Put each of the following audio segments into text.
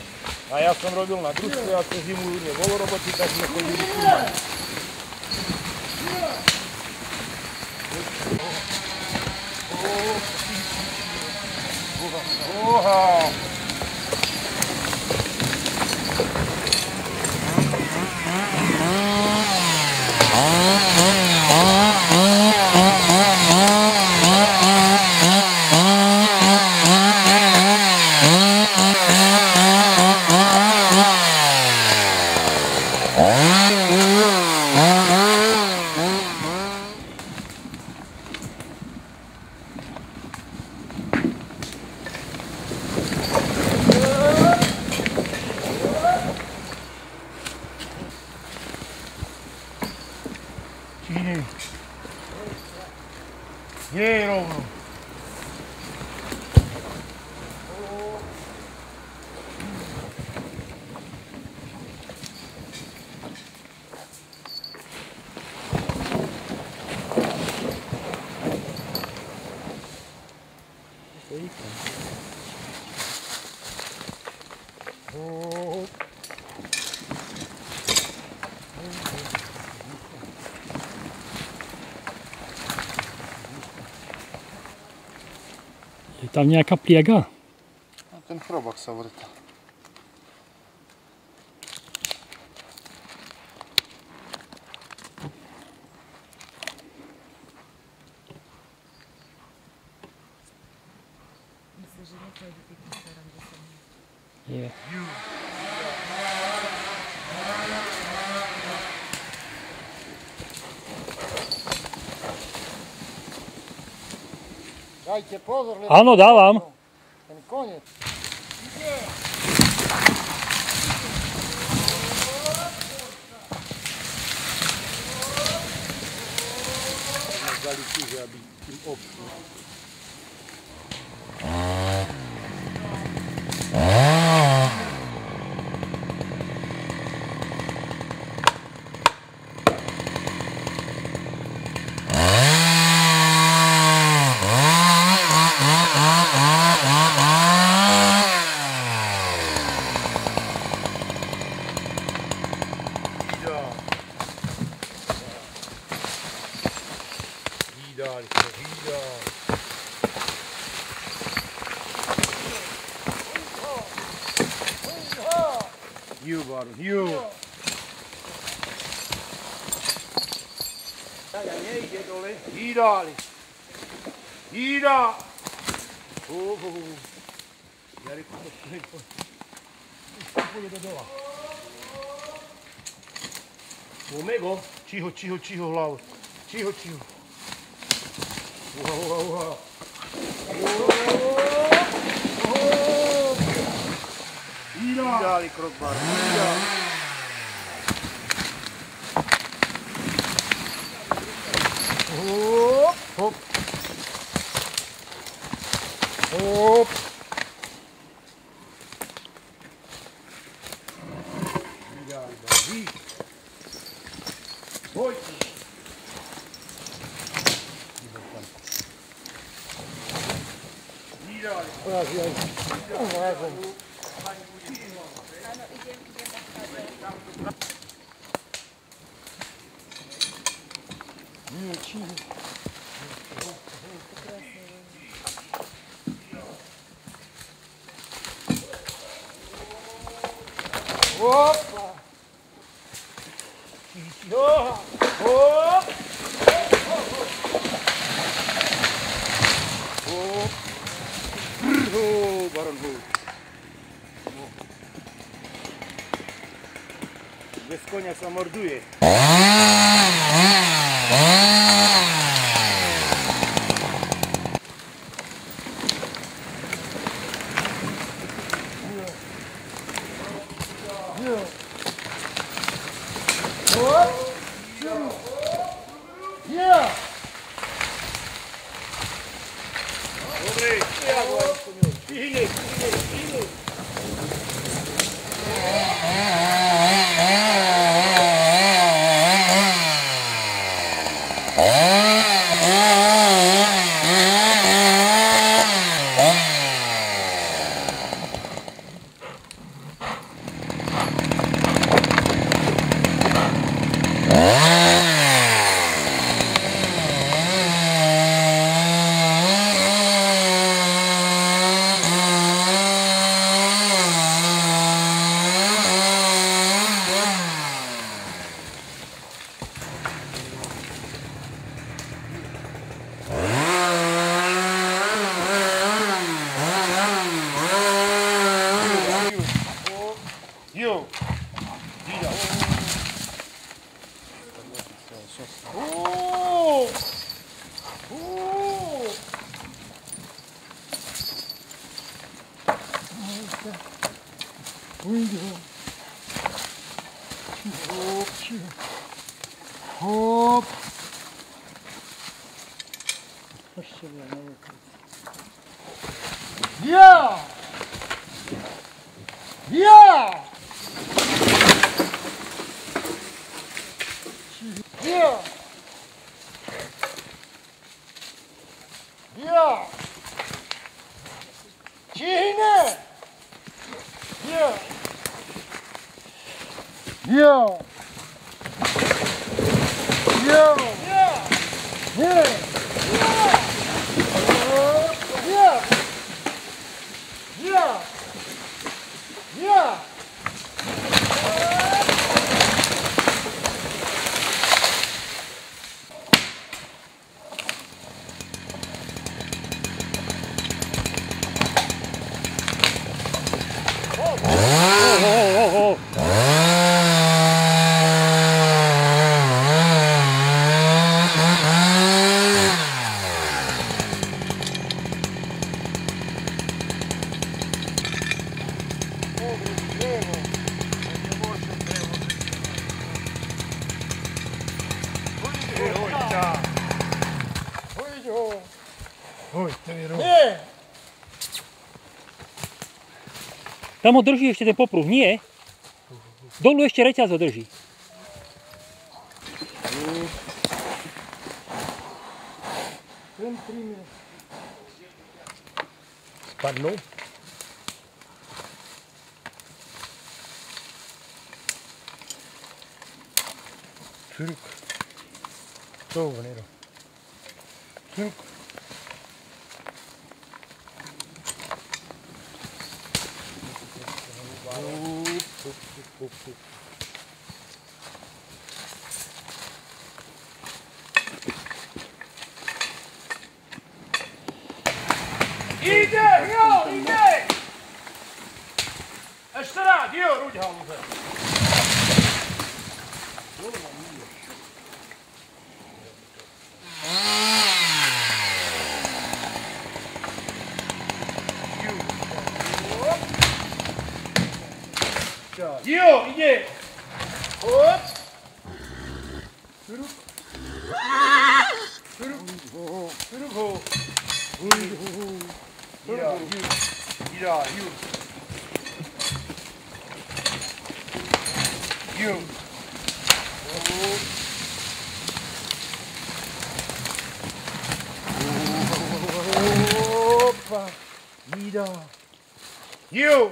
A ja som robil na družstve a cez zimu nebolo roboty, tak sme chodili kúmať. Oha! Číny. Jej rovno. Je tam nejaká pliega? A ten chrobák sa vrta. Myslíš, že nepôjde tým smerom, kde som? Je. Dajte pozor, lebo... Áno, dávam. Ten koniec. Dali čiže, aby tým obšli. Vídali se, vídali. Hjú, Baron, hjú. Ja nejde dole. Vídali. Vídali. Jariku, to pôjde do dola. Omego, čiho, čiho, čiho hlavu. Čiho, čiho. Uha, uha, uha. Ideálny krok, Bar. Hop, hop. Hop. Ideálny, Bar. Hoj. Urazím. Áno, idem odchádzať. Nie, čiho. Opa! Čiho! Hop! Hop! Baron Bull. Bez konia sa morduje. Dobre, stihni. Jo. Wieder. Oh. Oh. Hopp. Ja! Ja! Ja! Ja! Cine! Ja! Ja! Ja! Ja! Ja! Ja! Ja! Ja! Nie! Tam ho drží ešte ten popruh, nie? Dolu ešte reťaz ho drží. Spadnú? Čurk. To Nero. Čurk. Ide, jo, ide! Ešte rád, jo, ruď halúze. Jo, ide! Hop! Šuruk! Šuruk! Šuruk ho! Ida, ju! Ida, ju! Ju! Opa! Ida! Ju!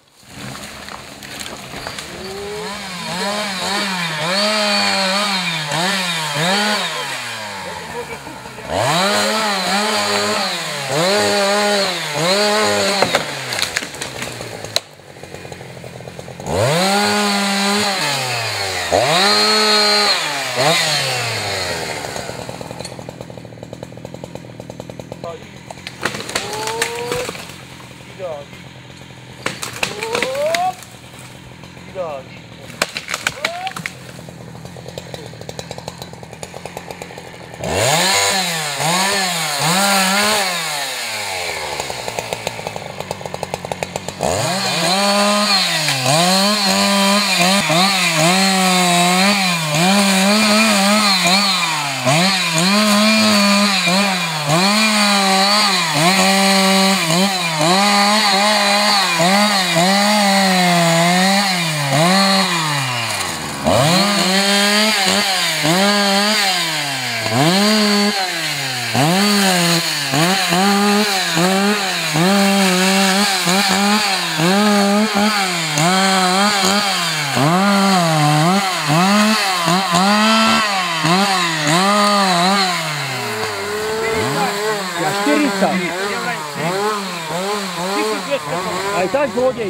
Aj tak zlodej.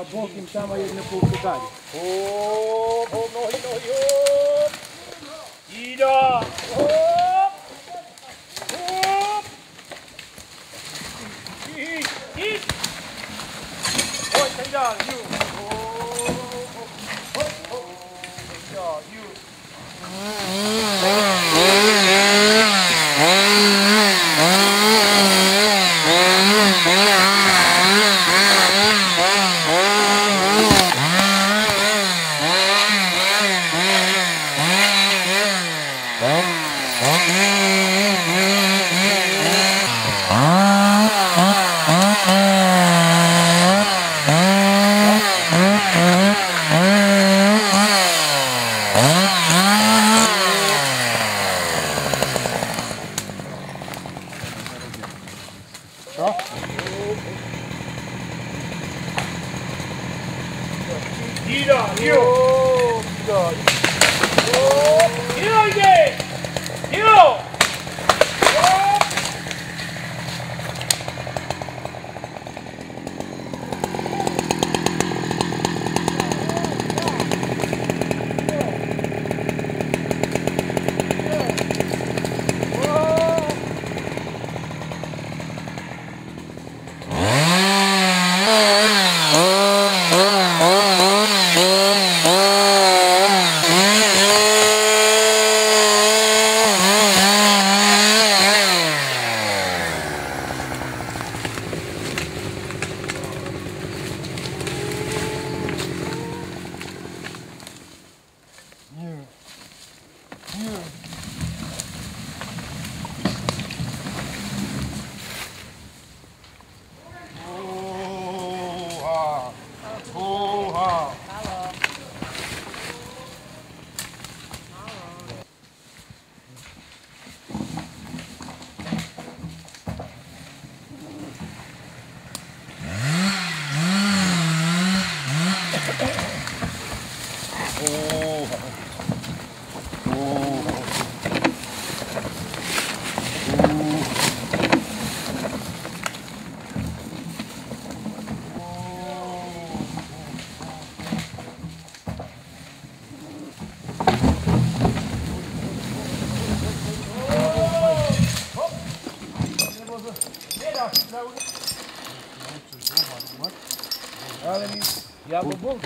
Bokім там, а не повтикає. Оп, оп, ноги, ноги, оп. Іда. Оп. Оп. І. Ой, Саньян, ю. Оп, оп, оп. Саньян, ю. Іда, ю. Іда. Оп. Іда, йди. Ю. Оп. Ale mi, ja bo bol,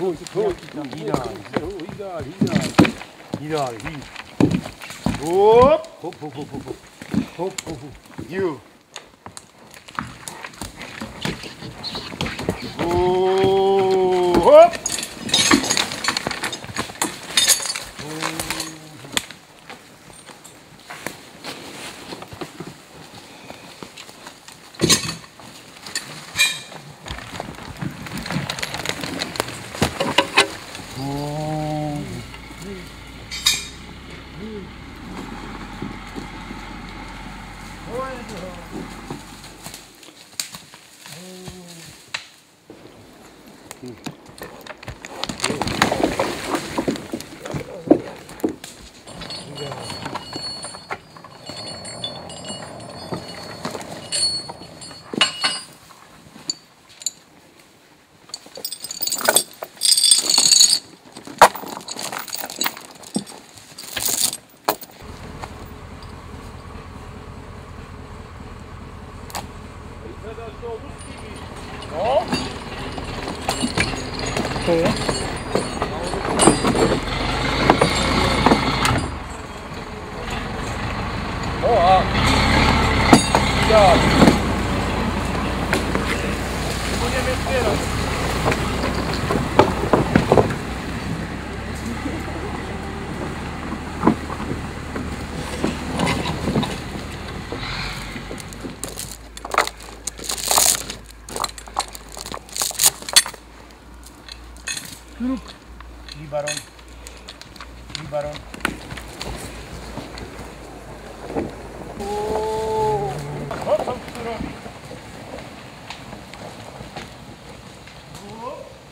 ideálne. Hop, hop, hop, hop, hop, hop, hop, hop, you. Hop. To je? Ja. Budeme zbierať. Libaron. Libaron. Co tam tu robi?